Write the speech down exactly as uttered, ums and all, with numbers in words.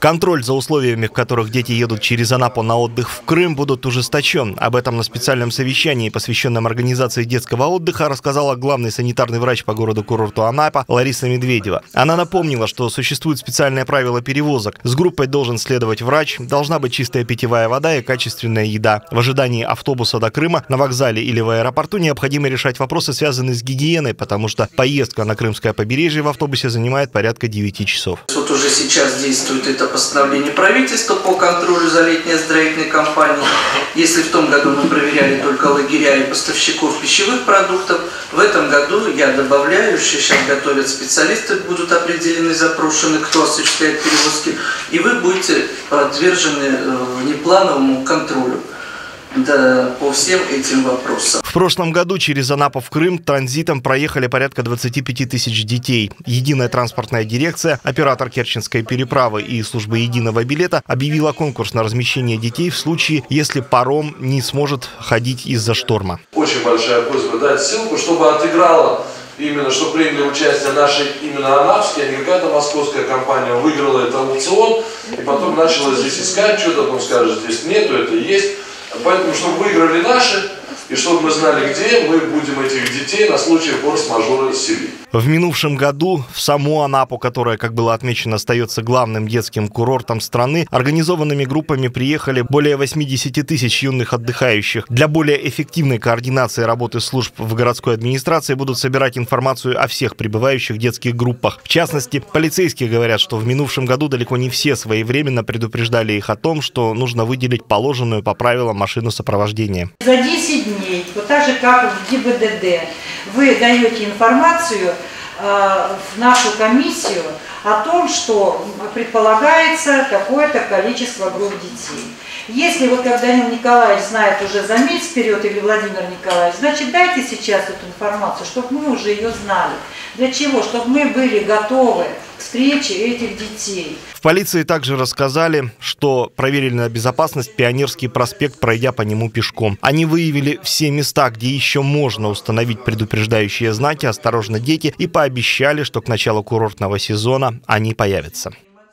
Контроль за условиями, в которых дети едут через Анапу на отдых в Крым, будут ужесточен. Об этом на специальном совещании, посвященном организации детского отдыха, рассказала главный санитарный врач по городу-курорту Анапа Лариса Медведева. Она напомнила, что существуют специальные правила перевозок. С группой должен следовать врач, должна быть чистая питьевая вода и качественная еда. В ожидании автобуса до Крыма на вокзале или в аэропорту необходимо решать вопросы, связанные с гигиеной, потому что поездка на крымское побережье в автобусе занимает порядка девяти часов. Вот уже сейчас действует это постановление правительства по контролю за летней оздоровительной кампанией. Если в том году мы проверяли только лагеря и поставщиков пищевых продуктов, в этом году я добавляю, что сейчас готовят специалисты, будут определены, запрошены, кто осуществляет перевозки, и вы будете подвержены внеплановому контролю. Да, по всем этим вопросам. В прошлом году через Анапу в Крым транзитом проехали порядка двадцати пяти тысяч детей. Единая транспортная дирекция, оператор Керченской переправы и служба единого билета объявила конкурс на размещение детей в случае, если паром не сможет ходить из-за шторма. Очень большая просьба дать ссылку, чтобы отыграла именно, что приняли участие наши именно анапские, а не какая-то московская компания выиграла этот аукцион и потом начала здесь искать что-то, потом скажет, здесь нету, это есть. Поэтому, чтобы выиграли наши, и чтобы мы знали, где мы будем этих детей на случай форс-мажора селить. В минувшем году в саму Анапу, которая, как было отмечено, остается главным детским курортом страны, организованными группами приехали более восьмидесяти тысяч юных отдыхающих. Для более эффективной координации работы служб в городской администрации будут собирать информацию о всех прибывающих детских группах. В частности, полицейские говорят, что в минувшем году далеко не все своевременно предупреждали их о том, что нужно выделить положенную по правилам машину сопровождения. За десять дней, вот так же, как в ГИБДД, вы даете информацию э, в нашу комиссию о том, что предполагается какое-то количество групп детей. Если вот как Данил Николаевич знает уже за месяц вперед, или Владимир Николаевич, значит, дайте сейчас эту информацию, чтобы мы уже ее знали. Для чего? Чтобы мы были готовы к встрече этих детей. В полиции также рассказали, что проверили на безопасность Пионерский проспект, пройдя по нему пешком. Они выявили все места, где еще можно установить предупреждающие знаки «Осторожно, дети», и пообещали, что к началу курортного сезона они появятся.